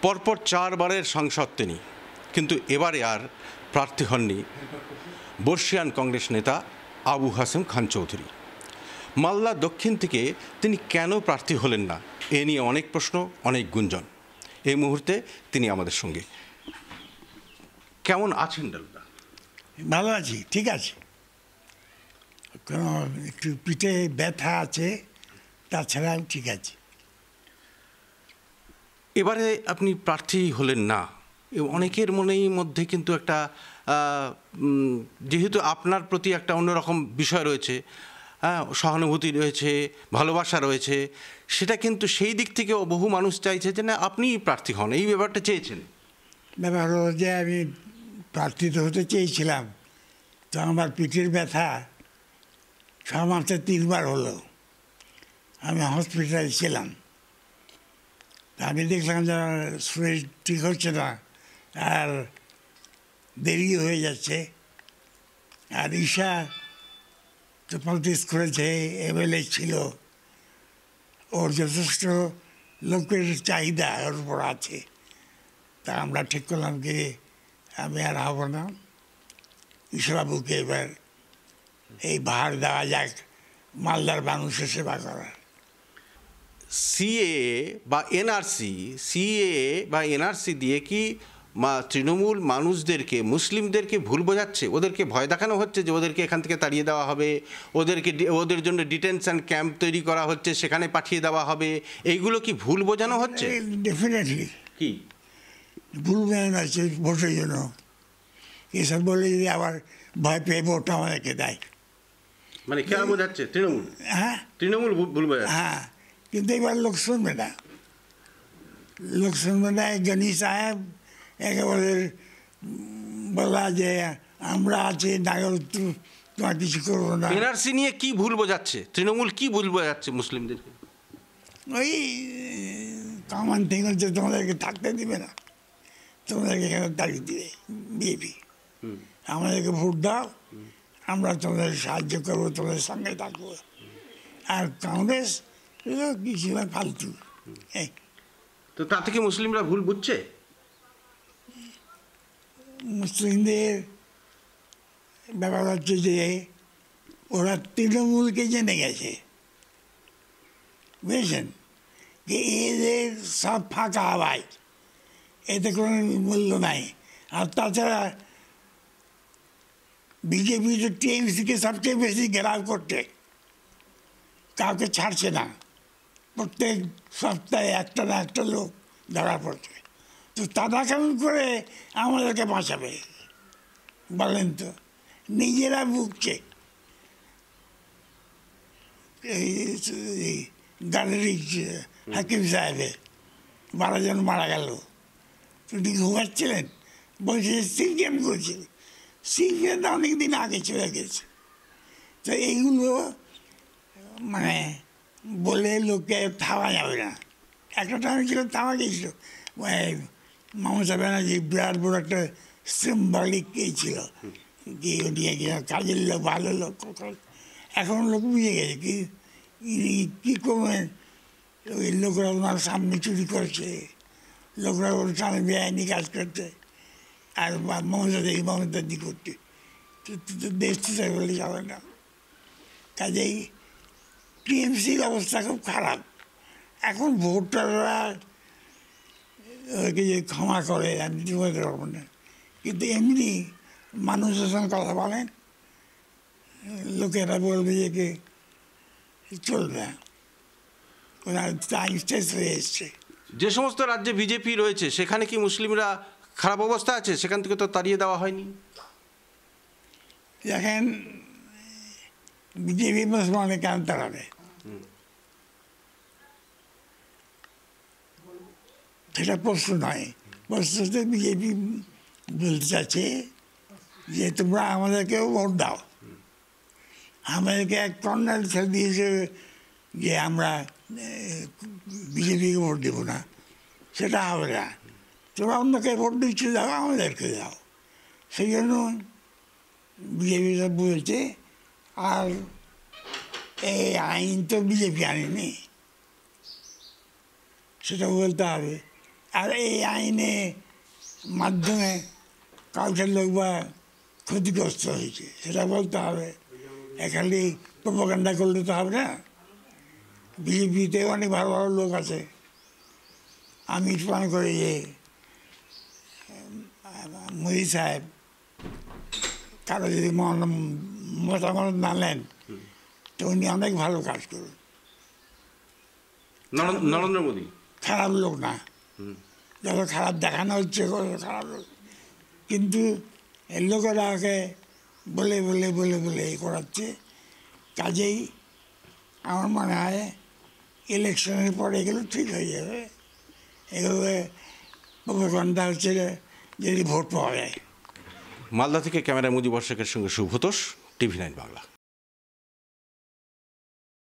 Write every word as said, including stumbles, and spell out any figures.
পরপর চারবারের সাংসদ তিনি, কিন্তু এবারে আর প্রার্থী হননি বর্ষিয়ান কংগ্রেস নেতা আবু হাসেম খান চৌধুরী। মালদা দক্ষিণ থেকে তিনি কেন প্রার্থী হলেন না, এ নিয়ে অনেক প্রশ্ন, অনেক গুঞ্জন। এই মুহূর্তে তিনি আমাদের সঙ্গে। কেমন আছেন ডালদা? ভালো আছি, ঠিক আছে। কোনো একটু পিঠে ব্যথা আছে, তাছাড়া ঠিক আছে। এবারে আপনি প্রার্থী হলেন না, অনেকের মনেই মধ্যে কিন্তু একটা যেহেতু আপনার প্রতি একটা অন্যরকম বিষয় রয়েছে, হ্যাঁ, সহানুভূতি রয়েছে, ভালোবাসা রয়েছে, সেটা কিন্তু সেই দিক থেকেও বহু মানুষ চাইছে যে না আপনিই প্রার্থী হন, এই ব্যাপারটা চেয়েছেন। ব্যাপার হলো যে আমি প্রার্থী তো হতে চেয়েছিলাম, তো আমার পিঠের ব্যথা ছ মাসে তিনবার হলো, আমি হসপিটালে ছিলাম। আমি দেখলাম যে শরীর ঠিক হচ্ছে না, আর দেরি হয়ে যাচ্ছে। আর ঈশা তো পলিটিক্স করেছে, এমএলএ ছিল, ওর যথেষ্ট লোকের চাহিদা ওর উপর আছে। তা আমরা ঠিক করলাম কি আমি আর হব না, ঈশাবাবুকে এবার এই ভার দেওয়া যাক মালদার মানুষের সেবা করার। সিএ বা এনআরসি সিএ বা এনআরসি দিয়ে কি তৃণমূল মানুষদেরকে, মুসলিমদেরকে ভুল বোঝাচ্ছে? ওদেরকে ভয় দেখানো হচ্ছে যে ওদেরকে এখান থেকে তাড়িয়ে দেওয়া হবে, ওদেরকে ওদের জন্য ডিটেনশন ক্যাম্প তৈরি করা হচ্ছে, সেখানে পাঠিয়ে দেওয়া হবে, এইগুলো কি ভুল বোঝানো হচ্ছে? ডেফিনেটলি কি ভুল বোঝানো হচ্ছে ভোটের জন্য। এসব বলে যদি আবার ভয় পেয়ে ভোট আমাদেরকে দেয়, মানে কেন বোঝাচ্ছে? তৃণমূল হ্যাঁ তৃণমূল ভুল বোঝাচ্ছে। হ্যাঁ, কিন্তু এবার লোক শুনবে না, লোক শুনবে না। গনি সাহেব একেবারে বলা যে আমরা আছি, নাগর তোমার কিছু করবো না। এনআরসি নিয়ে কি ভুল বোঝাচ্ছে তৃণমূল? কি ভুল বোঝাচ্ছে মুসলিমদেরকে? ওই কমন থিং হচ্ছে তোমাদেরকে থাকতে দিবে না, তোমাদেরকে এখানে তাড়িয়ে দিবে বিএপি। আমাদেরকে ভোট দাও, আমরা তোমাদের সাহায্য করবো, তোমাদের সঙ্গে থাকবো। আর কংগ্রেস কিছু ফালতু। তো তা থেকে মুসলিমরা ভুল বুঝছে? মুসলিমদের ব্যাপার হচ্ছে যে ওরা তৃণমূলকে জেনে গেছে, বুঝেছেন, যে এদের সব ফাঁকা আওয়াজ, এতে কোনো মূল্য নাই। আর তাছাড়া বিজেপি তো টিএমসিকে সবচেয়ে বেশি ঘেরাও করছে, কাউকে ছাড়ছে না। প্রত্যেক সপ্তাহে একটা না একটা লোক ধরা পড়ছে। তো তারা কেমন করে আমাদেরকে বাঁচাবে বলেন তো? নিজেরা ভুগছে। এই গাড়ির হাকিম সাহেবের বারো জন মারা গেল, তিনি ঘুমাচ্ছিলেন, বলছে সিপিএম করছিল। সিপিএম তো অনেক দিন আগে চলে গেছে। তো এইগুলো মানে বলে লোককে থামা যাবে না। একটা টাইম ছিল থামা গেছিল, মমতা ব্যানার্জি বিরাট বড় একটা সিম্বলিক এই ছিল কি নিয়ে গিয়ে কাজের লোক, ভালো লোক। এখন লোক বুঝে গেছে কি কী করবেন, ওই লোকরা ওনার সামনে চুরি করছে, লোকরা ওর সামনে বেআইনি কাজ করছে, আর মমতা দেখি মমতা দি করছে। দেশ তো বলে যাবে না। কাজেই টিএমসির অবস্থা খুব খারাপ। এখন ভোটাররা ওকে যে ক্ষমা করে আমি বলতে পারবো না, কিন্তু এমনি মানুষের সঙ্গে কথা বলেন, লোকেরা বলবে যে কে চলবে, ওনার টাইম শেষ হয়ে এসছে। যে সমস্ত রাজ্যে বিজেপি রয়েছে সেখানে কি মুসলিমরা খারাপ অবস্থা আছে? সেখান থেকে তো তাড়িয়ে দেওয়া হয়নি। দেখেন, বিজেপি মুসলমানকে কেন তাড়াবে? সেটা প্রশ্ন নয়। প্রশ্নতে বিজেপি বলতে চাচ্ছে যে তোমরা আমাদেরকেও ভোট দাও। আমাদেরকে এক কর্নার ছেড়ে দিয়েছে যে আমরা বিজেপিকে ভোট দেবো না, সেটা হবে না। তোমরা অন্যকে ভোট দিচ্ছে, দাও, আমাদেরকে দাও। সেই জন্য বিজেপিটা বলছে। আর এই আইন তো বিজেপি আনেনি, সেটা বলতে হবে। আর এই আইনে মাধ্যমে কাউকে লোক বা ক্ষতিগ্রস্ত হয়েছে সেটা বলতে হবে। এখানে প্রোপাগান্ডা করলে তো হবে না। বিজেপিতে অনেক ভালো ভালো লোক আছে। আমি মনে করি যে মোদি সাহেব কারো যদি মতামত না নেন তো উনি অনেক ভালো কাজ করুন। নরেন্দ্র মোদী খারাপ লোক না, যত খারাপ দেখানো হচ্ছে খারাপ লোক, কিন্তু এই লোকেরা ওকে বলে বলে বলে বলে এই করাচ্ছে। কাজেই আমার মনে হয় ইলেকশনের পরে এগুলো ঠিক হয়ে যাবে। এগুলো প্রোপাগান্ডা হচ্ছে যদি ভোট পাওয়া যায়। মালদা থেকে ক্যামেরা মুজিবর শেখের সঙ্গে শুভতোষ, টিভি নাইন বাংলা।